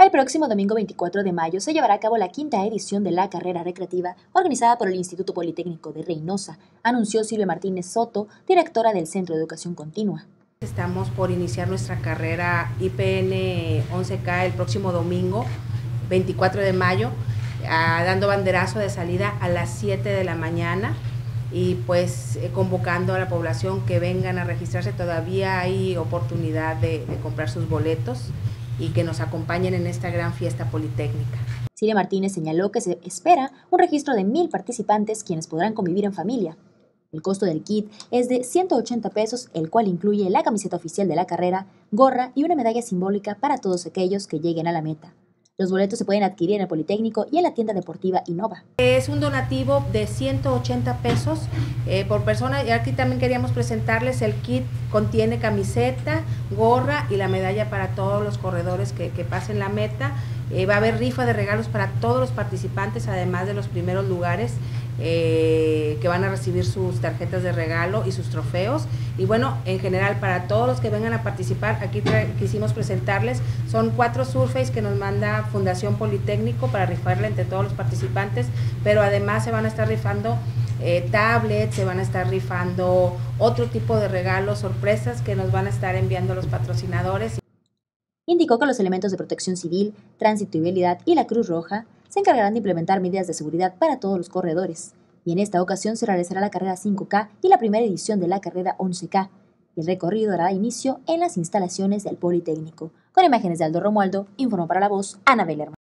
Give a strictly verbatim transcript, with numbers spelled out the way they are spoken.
El próximo domingo veinticuatro de mayo se llevará a cabo la quinta edición de la carrera recreativa organizada por el Instituto Politécnico de Reynosa, anunció Silvia Martínez Soto, directora del Centro de Educación Continua. Estamos por iniciar nuestra carrera I P N once K el próximo domingo veinticuatro de mayo, ah, dando banderazo de salida a las siete de la mañana y pues eh, convocando a la población que vengan a registrarse. Todavía hay oportunidad de, de comprar sus boletos y que nos acompañen en esta gran fiesta politécnica. Silvia Martínez señaló que se espera un registro de mil participantes quienes podrán convivir en familia. El costo del kit es de ciento ochenta pesos, el cual incluye la camiseta oficial de la carrera, gorra y una medalla simbólica para todos aquellos que lleguen a la meta. Los boletos se pueden adquirir en el Politécnico y en la tienda deportiva Innova. Es un donativo de ciento ochenta pesos eh, por persona, y aquí también queríamos presentarles el kit. Contiene camiseta, gorra y la medalla para todos los corredores que, que pasen la meta. Eh, va a haber rifa de regalos para todos los participantes, además de los primeros lugares eh, que van a recibir sus tarjetas de regalo y sus trofeos. Y bueno, en general para todos los que vengan a participar, aquí quisimos presentarles, son cuatro surface que nos manda Fundación Politécnico para rifarle entre todos los participantes, pero además se van a estar rifando Eh, tablets, se van a estar rifando otro tipo de regalos, sorpresas que nos van a estar enviando los patrocinadores. Indicó que los elementos de protección civil, tránsito y vialidad y la Cruz Roja se encargarán de implementar medidas de seguridad para todos los corredores, y en esta ocasión se realizará la carrera cinco K y la primera edición de la carrera once K. El recorrido dará inicio en las instalaciones del Politécnico. Con imágenes de Aldo Romualdo, informó para La Voz, Ana Belerman.